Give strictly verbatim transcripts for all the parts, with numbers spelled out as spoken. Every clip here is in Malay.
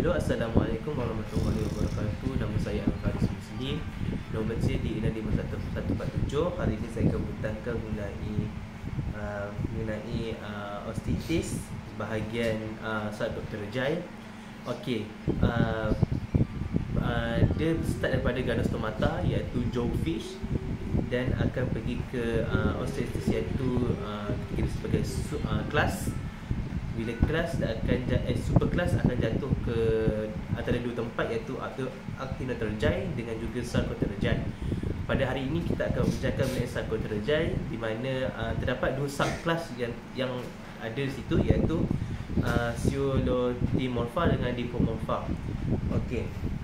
Halo, Assalamualaikum warahmatullahi wabarakatuh. Nama saya Al-Faris Muslim. Nombor saya di enam lima satu satu empat tujuh. Hari ini saya akan bertangkap mengenai uh, mengenai uh, osteitis bahagian uh, Sat Doktor Rejai. Okey, uh, uh, dia start daripada Gynecomastia iaitu jawfish dan akan pergi ke uh, osteitis iaitu uh, kita sebagai uh, kelas. Bila kelas akan eh, super kelas akan jatuh ke antara dua tempat iaitu Actina terjai dengan juga Sarcota terjai. Pada hari ini kita akan bercakap mengenai Sarcota terjai di mana uh, terdapat dua subkelas yang yang ada di situ iaitu uh, Sciolotimorpha dengan Dipomorpha. Okey.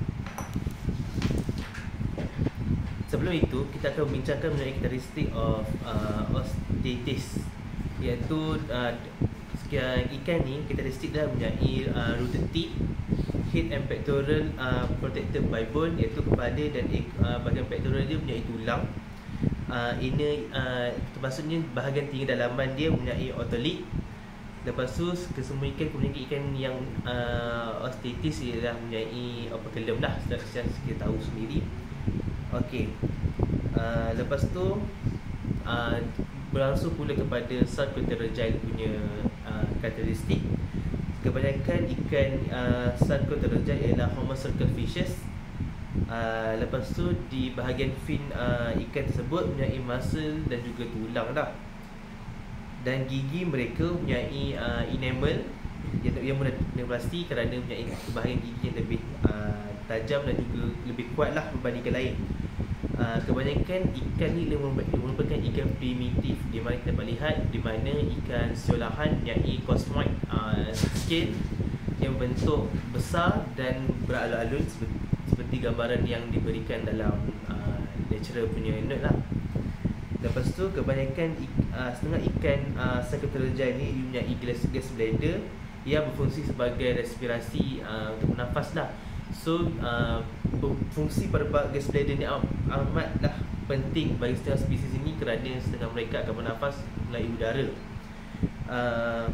Sebelum itu kita akan membincangkan mengenai karakteristik of uh, osteitis iaitu uh, ikan ni karakteristik dia mempunyai uh, rooted teeth, head and pectoral uh, protected by bone iaitu kepala dan uh, bahagian pectoral dia mempunyai tulang. Uh, ini uh, maksudnya bahagian tinggi dalaman dia mempunyai otolith. Lepas tu kesemua ikan kemudian ikan yang uh, osteitis ialah mempunyai operculum lah, secara kita tahu sendiri. Okey. Uh, lepas tu uh, berlangsung pula kepada Sarcota terjai punya uh, karakteristik. Kebanyakan ikan uh, Sarcota terjai ialah homocircle fishes. Uh, lepas tu di bahagian fin uh, ikan tersebut mempunyai muscle dan juga tulang lah. Dan gigi mereka mempunyai uh, enamel yang, yang mudah plasti kerana mempunyai bahagian gigi yang lebih uh, tajam dan juga lebih kuat lah berbandingkan lain. Uh, kebanyakan ikan ni merupakan ikan primitif di mana kita dapat lihat di mana ikan siolahan mempunyai cosmoid uh, scale yang berbentuk besar dan beralun-alun seperti, seperti gambaran yang diberikan dalam uh, lecturer punya note lah. Lepas tu kebanyakan uh, setengah ikan uh, Sarcota terjai ni mempunyai gas, gas bladder yang berfungsi sebagai respirasi uh, untuk bernafas lah. So uh, fungsi pada gas bladder ni amatlah penting bagi setengah spesies ini kerana setengah mereka akan bernafas melalui udara. uh,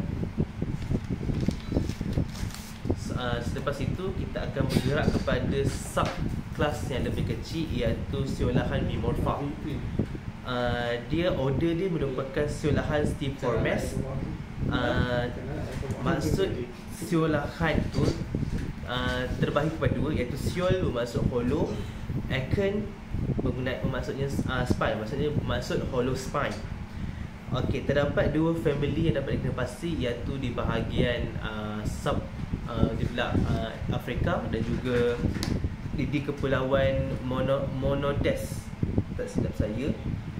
uh, Selepas itu kita akan bergerak kepada subkelas yang lebih kecil iaitu Sciolahan Bimorpha. uh, Dia order dia merupakan Sciolahan Stipiformes. uh, Maksud Sciolahan tu Uh, terbahagi kepada dua iaitu Sciol bermaksud hollow, Acon berguna maksudnya uh, spine, maksudnya bermaksud hollow spine. Okey, terdapat dua family yang dapat dikenal pasti iaitu di bahagian uh, sub uh, di belah uh, Afrika dan juga di, di kepulauan Mono, Monodes. Tak silap saya.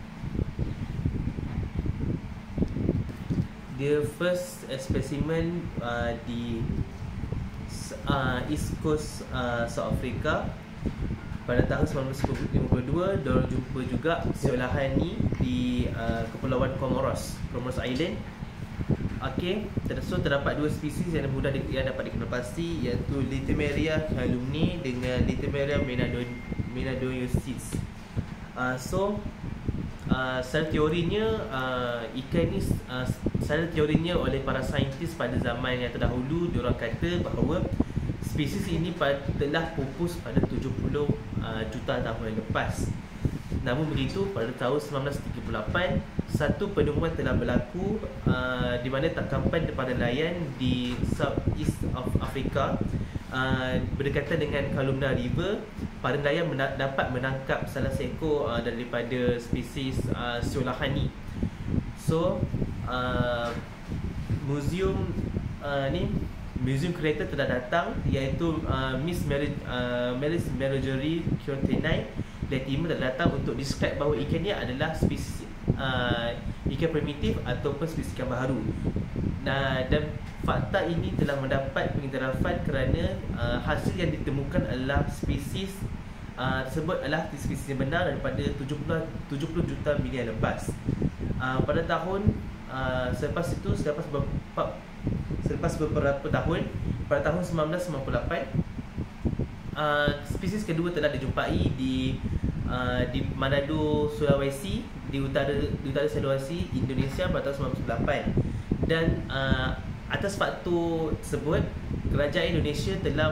Dia first uh, specimen uh, di Uh, East Coast uh, South Africa pada tahun sembilan belas lima puluh dua. Diorang jumpa juga Sciolahan ni di uh, Kepulauan Comoros, Comoros Island. Okey, so terdapat dua spesies yang mudah di, yang dapat dikenal pasti iaitu Litimeria calumni dengan Litimeria menadoiosis. Uh, so uh, secara teorinya uh, ikan ni uh, secara teorinya oleh para saintis pada zaman yang terdahulu diorang kata bahawa spesies ini telah pupus pada tujuh puluh uh, juta tahun yang lepas. Namun begitu, pada tahun sembilan belas tiga puluh lapan satu penemuan telah berlaku uh, di mana tangkapan daripada nelayan di Southeast of Africa uh, berdekatan dengan Kalumna River. Para nelayan mena- dapat menangkap salah seekor uh, daripada spesies uh, Sciolahan ni. So uh, museum uh, ni museum creator telah datang iaitu uh, Miss Mary uh, Mary's Menagerie Courtenay Latimer telah datang untuk describe bahawa ikan ni adalah spesies uh, ikan primitif ataupun spesies ikan baharu. Nah, dan fakta ini telah mendapat pengiktirafan kerana uh, hasil yang ditemukan adalah spesies uh, tersebut adalah spesies yang benar daripada tujuh puluh juta milion lepas. Uh, pada tahun uh, selepas itu selepas beberapa Selepas beberapa tahun, pada tahun sembilan belas sembilan puluh lapan, uh, spesies kedua telah dijumpai di uh, di Manado, Sulawesi, di utara di utara Sulawesi, Indonesia pada tahun sembilan puluh lapan. Dan uh, atas faktor tersebut, kerajaan Indonesia telah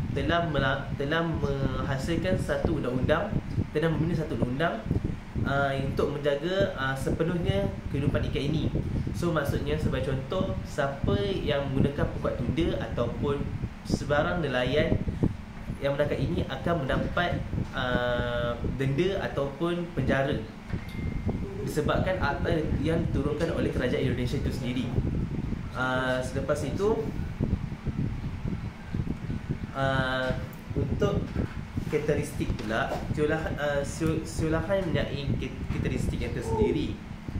telah mela- telah menghasilkan satu undang-undang, telah membina satu undang uh, untuk menjaga uh, sepenuhnya kehidupan ikan ini. So maksudnya sebagai contoh, siapa yang menggunakan pokok tunda ataupun sebarang nelayan yang menangkap ini akan mendapat uh, denda ataupun penjara disebabkan akta yang diturunkan oleh kerajaan Indonesia itu sendiri. Uh, selepas itu uh, untuk karakteristik pula, siulahan uh, siulahan mempunyai karakteristik yang tersendiri,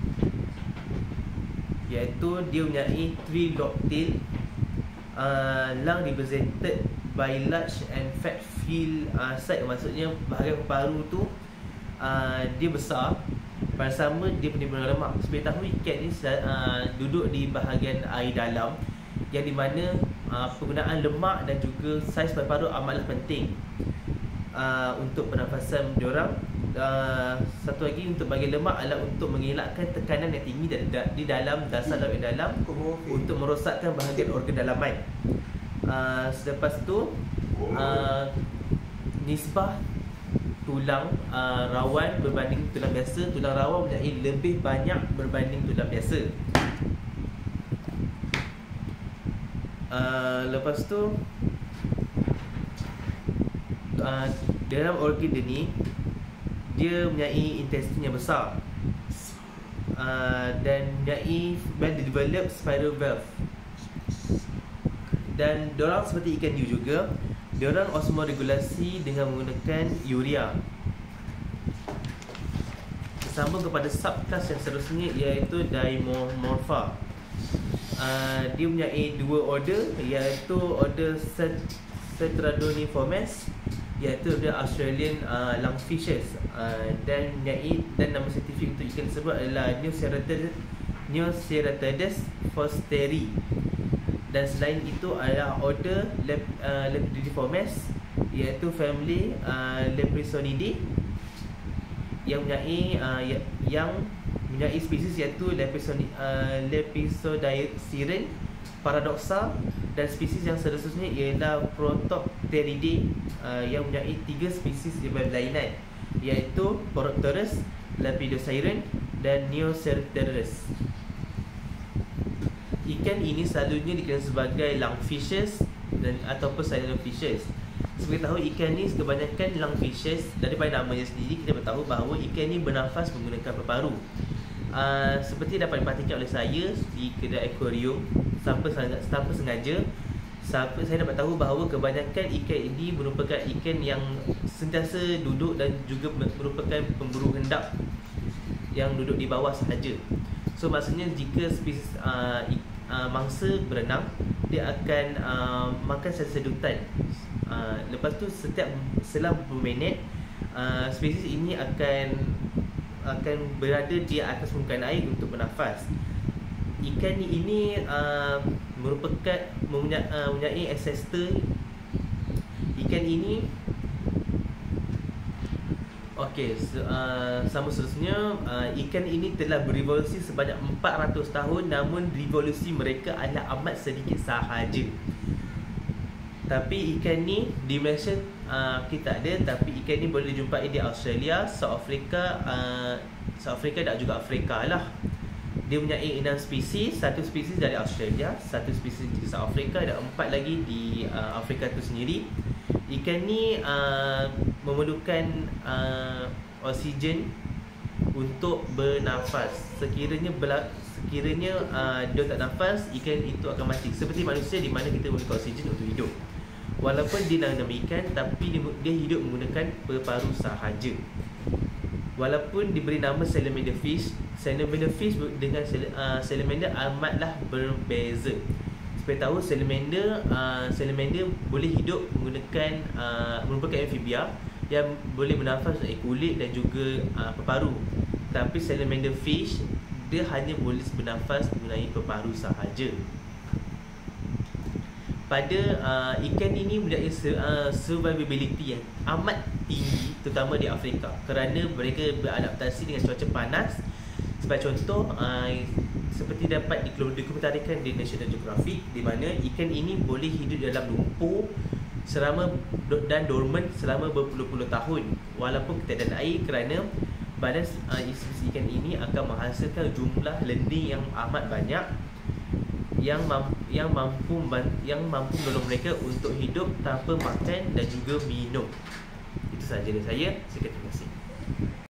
iaitu dia mempunyai three lobtail, uh, lung represented by large and fat field uh, side. Maksudnya bahagian paru tu uh, dia besar, pada sama dia penimbun lemak. Sebagai tahu, ikan ni uh, duduk di bahagian air dalam, yang di mana uh, penggunaan lemak dan juga saiz paru-paru amatlah penting uh, untuk pernafasan diorang. Uh, satu lagi untuk bagi lemak adalah untuk mengelakkan tekanan yang tinggi di, di dalam dasar laut yang dalam untuk merosakkan bahagian organ dalaman. Uh, selepas tu uh, nisbah tulang uh, rawan berbanding tulang biasa, tulang rawan mempunyai lebih banyak berbanding tulang biasa. Uh, lepas tu uh, dalam organ dia ni, dia mempunyai intestine yang besar, uh, dan mempunyai well developed spiral valve. Dan diorang seperti ikan hiu juga, diorang osmoregulasi dengan menggunakan urea. Sambung kepada subclass yang seterusnya, iaitu Dimorpha. uh, Dia mempunyai dua order, iaitu order Cetradoniformes, iaitu dia Australian uh, lungfishes, uh, dan mempunyai, dan nama saintifik untuk ikan tersebut adalah Neoceratodus Neoceratodus forsteri. Dan selain itu adalah order Lep, uh, Lepidiformes, iaitu family uh, Leprisonidae, yang mempunyai uh, yang mempunyai spesies iaitu Lepisoni, uh, Lepisodactyren paradoxa, dan spesies yang seterusnya ialah Protopteridae, uh, yang mempunyai tiga spesies berlainan, iaitu Poropterus, Lepidosiren, dan Neoceratodus. Ikan ini selalunya dikenal sebagai lungfishes dan ataupun silent fishes. Seperti tahu, ikan ni kebanyakan lungfishes. Daripada namanya sendiri kita tahu bahawa ikan ni bernafas menggunakan paru-paru. Uh, seperti dapat diperhatikan oleh saya di kedai akuarium, tanpa tanpa sengaja, sampai saya dapat tahu bahawa kebanyakan ikan ini merupakan ikan yang sentiasa duduk dan juga merupakan pemburu hendak yang duduk di bawah sahaja. So maksudnya jika spesies uh, uh, mangsa berenang, dia akan uh, makan sedutan. Uh, lepas tu setiap selang beberapa minit, uh, spesies ini akan akan berada di atas permukaan air untuk bernafas. Ikan ini uh, merupakan mempunyai, uh, mempunyai ancestor. Ikan ini Okey, so, uh, sama seterusnya, uh, ikan ini telah berevolusi sebanyak empat ratus tahun, namun revolusi mereka adalah amat sedikit sahaja. Tapi ikan ni di Malaysia uh, kita ada, tapi ikan ni boleh dijumpai di Australia, South Africa, uh, South Africa dan juga Afrika lah. Dia mempunyai enam spesies, satu spesies dari Australia, satu spesies di South Africa, dan empat lagi di uh, Afrika itu sendiri. Ikan ni uh, memerlukan uh, oksigen untuk bernafas. Sekiranya bela- sekiranya uh, dia tak nafas, ikan itu akan mati. Seperti manusia di mana kita memerlukan oksigen untuk hidup. Walaupun dia nama ikan, tapi dia, dia hidup menggunakan paru sahaja. Walaupun diberi nama salamander fish, salamander fish dengan uh, salamander amatlah berbeza. Seperti tahu, salamander uh, salamander boleh hidup menggunakan uh, merupakan amphibia yang boleh bernafas dari kulit dan juga uh, peparu. Tapi salamander fish dia hanya boleh bernafas mengenai peparu sahaja. Pada uh, ikan ini mempunyai uh, survivability yang amat tinggi, terutama di Afrika, kerana mereka beradaptasi dengan cuaca panas. Sebagai contoh, uh, seperti dapat dikomentarikan di National Geographic, di mana ikan ini boleh hidup dalam lumpur selama dan dormant selama berpuluh-puluh tahun walaupun ketiadaan air, kerana badan uh, spesies ikan ini akan menghasilkan jumlah lendir yang amat banyak yang mampu, yang mampu yang mampu menolong mereka untuk hidup tanpa makan dan juga minum. Itu sahaja dari saya. Sekian, terima kasih.